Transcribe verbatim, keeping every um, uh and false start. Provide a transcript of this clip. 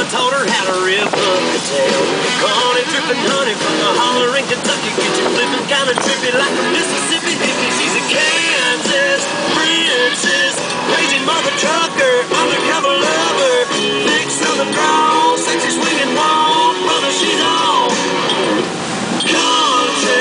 mama taught her how to rip up the tail. Caught it dripping honey from the holler in Kentucky. Get you flipping kind of trippy like a Mississippi hippie. She's a Kansas